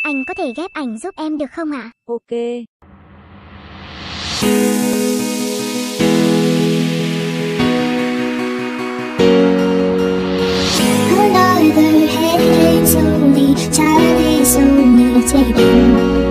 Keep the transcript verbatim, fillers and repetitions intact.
anh có thể ghép ảnh giúp em được không ạ? Ok. Another headache slowly, tired is only taking